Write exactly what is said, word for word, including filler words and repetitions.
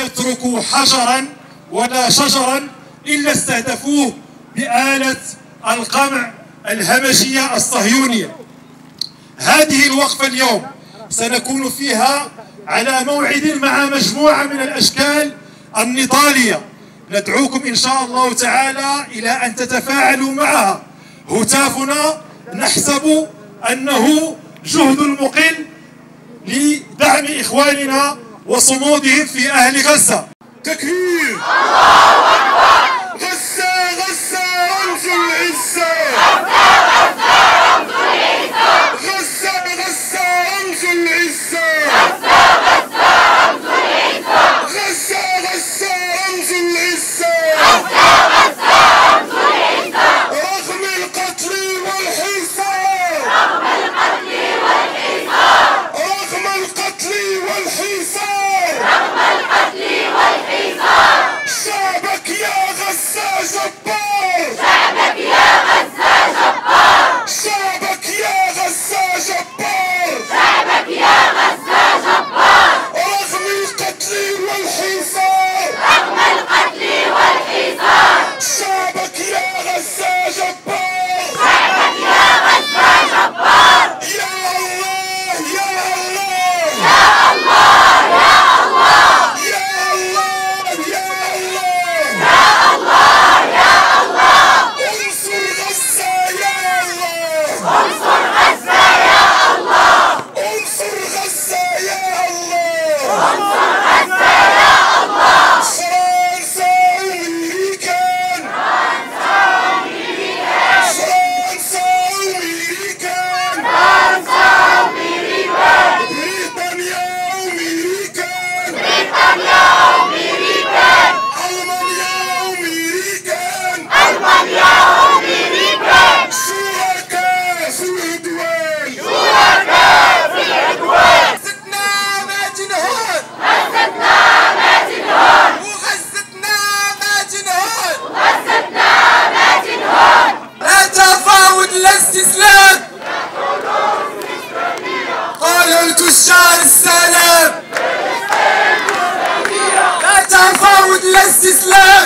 يتركوا حجرا ولا شجرا إلا استهدفوه بآلة القمع الهمجية الصهيونية. هذه الوقفة اليوم سنكون فيها على موعد مع مجموعة من الأشكال النضالية، ندعوكم إن شاء الله تعالى إلى أن تتفاعلوا معها. هتافنا نحسب أنه جهد مقل لدعم إخواننا وصمودهم في أهل غزة. تكبير! غزة غزة رمز العزة! غزة غزة رمز العزة! غزة غزة رمز العزة! رغم القتل والحصار! رغم القتل والحصار! شعبك يا غزة جبار! شعبك يا غزة جبار! شعبك يا غزة جبار! شعبك يا غزة جبار! رغم القتل والحصار! رغم القتل والحصار! شعبك يا غزة جبار! شعبك يا غزة جبار! يا الله يا الله! يا الله يا الله! يا الله يا الله! يا الله يا الله! انصر غزة يا الله! انصر غزة يا الله! انصر غزة يا الله! انصر غزة يا الله! فرنسا وأمريكان! فرنسا وأمريكان! فرنسا وأمريكان! فرنسا وأمريكان! بريطانيا وأمريكان! بريطانيا وأمريكان! ألمانيا وأمريكان! ألمانيا وأمريكان! شركاء في العدوان! شركاء في العدوان! غزتنا ما تنهار! غزتنا ما تنهار! وغزتنا ما تنهار! غزتنا ما تنهار! لا تفاوض لا استسلام! قالوا التجار السلام! لا تفاوض لا استسلام!